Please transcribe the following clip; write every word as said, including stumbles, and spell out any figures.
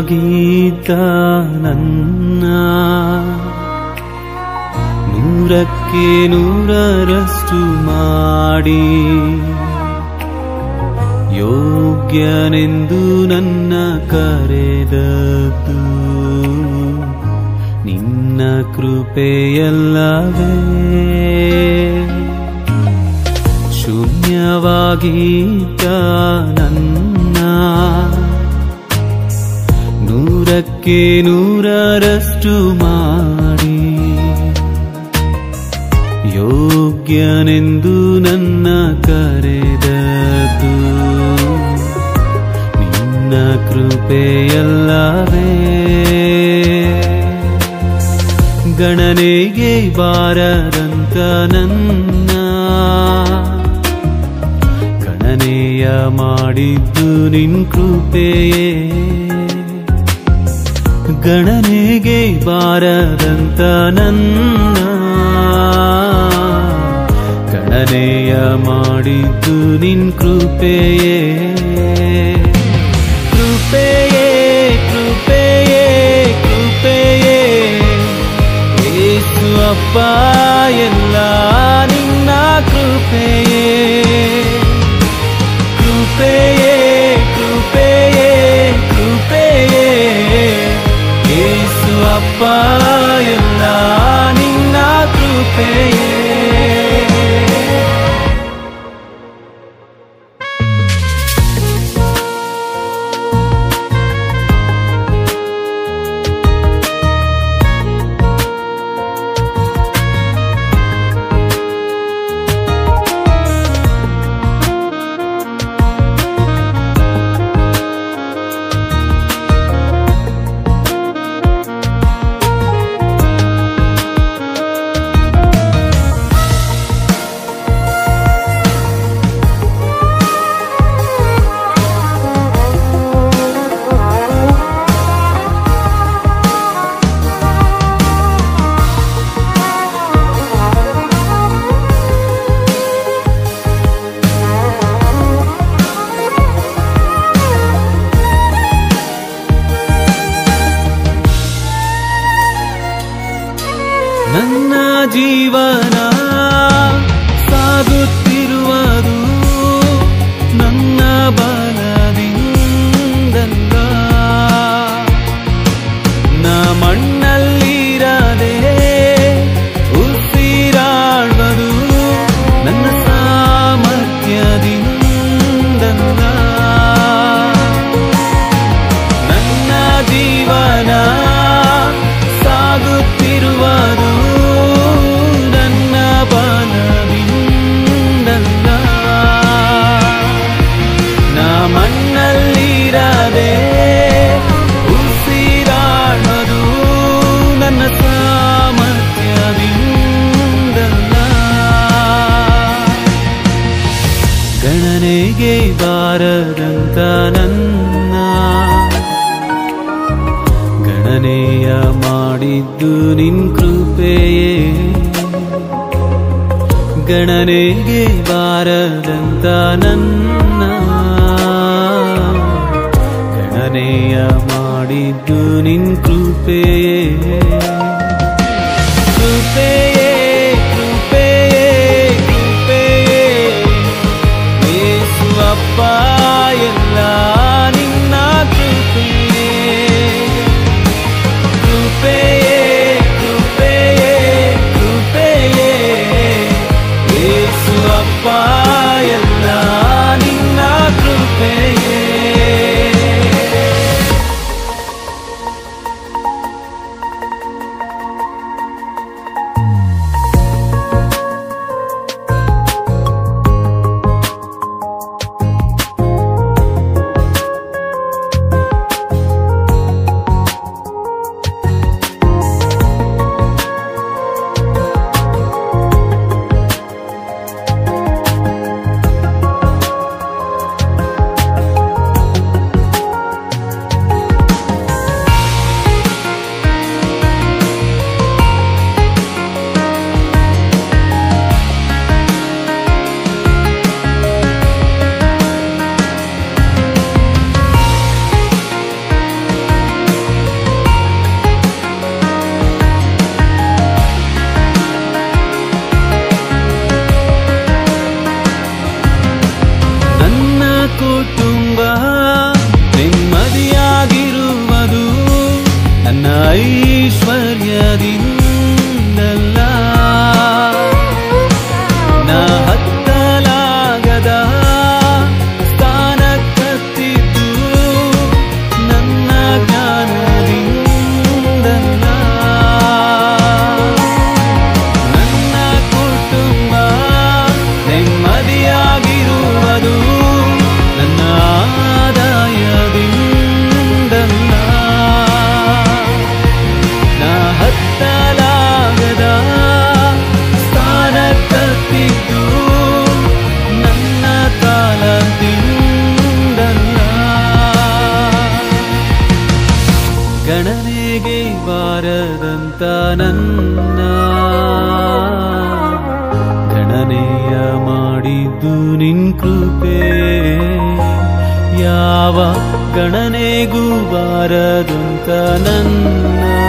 ಶೂನ್ಯವಾಗಿದ್ದ ನನ್ನ ನೂರಕ್ಕೆ ನೂರರಷ್ಟು ಮಾಡಿ ಯೋಗ್ಯನೆಂದು ನನ್ನ ಕರೆದದ್ದು ನಿನ್ನ ಕೃಪೆಯಲ್ಲವೇ. ಶೂನ್ಯವಾಗಿದ್ದ ನನ್ನ ನೂರಕ್ಕೆ ನೂರರಷ್ಟು ಮಾಡಿ ಯೋಗ್ಯನೆಂದು ನನ್ನ ಕರೆದದ್ದು ನಿನ್ನ ಕೃಪೆಯಲ್ಲವೇ. ಗಣನೆಗೆ ಬಾರದಂತ ನನ್ನ ಗಣನೆಯ ಮಾಡಿದ್ದು ನಿನ್ ಕೃಪೆಯೇ. ಗಣನೆಗೆ ಬಾರದಂತ ನನ್ನ ಗಣನೆಯ ಮಾಡಿದ್ದು ನಿನ್ ಕೃಪೆಯೇ. ಕೃಪೆಯೇ ಕೃಪೆಯೇ ಕೃಪೆಯೇ ಯೇಸು ಅಪ್ಪ ಎಲ್ಲ ನಿನ್ನ ಕೃಪೆಯೇ. ಕೃಪೆಯೇ ಕೃಪೆಯೇ ಕೃಪೆಯೇ ಯೇಸು ಅಪ್ಪ ಎಲ್ಲ ನಿನ್ನ ಕೃಪೆಯೇ. ನನ್ನ ಜೀವನ ಸಾಗುತ್ತಿರುವುದು ನನ್ನ ಬಲದಿಂದಲ್ಲ. ನಾ ಮಣ್ಣಲ್ಲಿರದೆ ಉಸಿರಾಡುವುದು ನನ್ನ ಸಾಮರ್ಥ್ಯದಿಂದಲ್ಲ. ನನ್ನ ಜೀವನ ಸಾಗುತ್ತಿರುವುದು ನನ್ನ ಬಲದಿಂದಲ್ಲ. ನಾ ಮಣ್ಣಲ್ಲಿರದೆ ಉಸಿರಾಡುವುದು ನನ್ನ ಸಾಮರ್ಥ್ಯದಿಂದಲ್ಲ. ಗಣನೆಗೆ ಬಾರದಂತ ನನ್ನ ಗಣನೆಯ ಮಾಡಿದ್ದು ನಿನ್ ಕೃಪೆಯೇ. ಗಣನೆಗೆ ಬಾರದಂತ ನನ್ನ ಗಣನೆಯ ಮಾಡಿದ್ದು ನಿನ್ ಕೃಪೆಯೇ. ಕೃಪೆಯೇ ಕೃಪೆಯೇ ಕೃಪೆಯೇ ಯೇಸು ಅಪ್ಪ ಎಲ್ಲ ನಿನ್ನ ಕೃಪೆಯೇ. ಕೃಪೆಯೇ ಕೃಪೆಯೇ ಕೃಪೆಯೇ ಯೇಸು ಅಪ್ಪ ಎಲ್ಲ ನಿನ್ನ ಕೃಪೆಯೇ. ಬಾರದಂತ ನನ್ನ ಗಣನೆಯ ಮಾಡಿದ್ದು ನಿನ್ ಕೃಪೆ. ಯಾವ ಗಣನೆಗೂ ಬಾರದಂತ ನನ್ನ